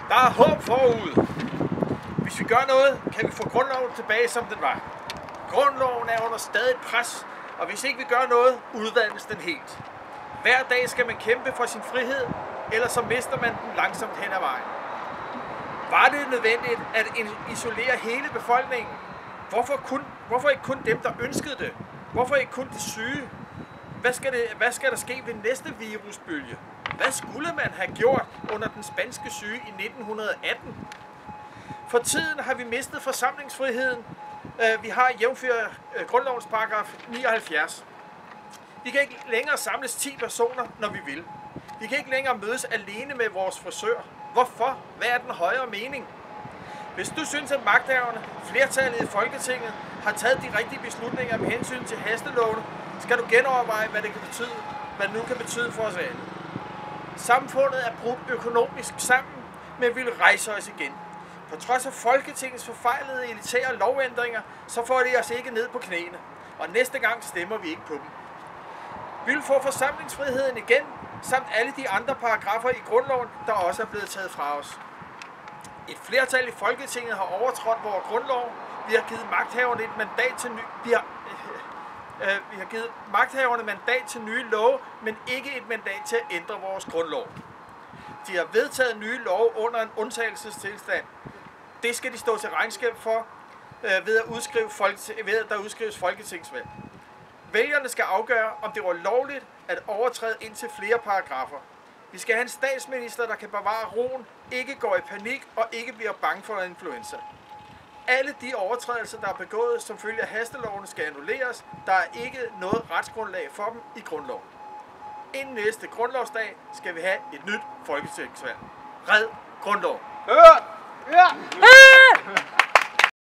Der er håb forud. Hvis vi gør noget, kan vi få grundloven tilbage, som den var. Grundloven er under stadig pres, og hvis ikke vi gør noget, udvandes den helt. Hver dag skal man kæmpe for sin frihed, ellers så mister man den langsomt hen ad vejen. Var det nødvendigt at isolere hele befolkningen? Hvorfor ikke kun dem, der ønskede det? Hvorfor ikke kun de syge? Hvad skal der ske ved næste virusbølge? Hvad skulle man have gjort under den spanske syge i 1918? For tiden har vi mistet forsamlingsfriheden. Vi har jævnfør grundlovens paragraf 79. Vi kan ikke længere samles 10 personer, når vi vil. Vi kan ikke længere mødes alene med vores frisør. Hvorfor? Hvad er den højere mening? Hvis du synes, at magthaverne, flertallet i Folketinget, har taget de rigtige beslutninger med hensyn til hastelovene, skal du genoverveje, hvad det nu kan betyde for os alle. Samfundet er brudt økonomisk sammen, men vil rejse os igen. På trods af Folketingets forfejlede elitære lovændringer, så får de os ikke ned på knæene, og næste gang stemmer vi ikke på dem. Vi vil få forsamlingsfriheden igen, samt alle de andre paragrafer i grundloven, der også er blevet taget fra os. Et flertal i Folketinget har overtrådt vores grundlov. Vi har givet magthaverne et mandat til vi har givet magthaverne mandat til nye love, men ikke et mandat til at ændre vores grundlov. De har vedtaget nye love under en undtagelsestilstand. Det skal de stå til regnskab for ved at der udskrives folketingsvalg. Vælgerne skal afgøre, om det var lovligt at overtræde indtil flere paragrafer. Vi skal have en statsminister, der kan bevare roen, ikke går i panik og ikke bliver bange for influenza. Alle de overtrædelser, der er begået som følge af hastelovene, skal annulleres. Der er ikke noget retsgrundlag for dem i grundloven. Inden næste grundlovsdag skal vi have et nyt folketingsvalg. Red grundlov! Hør!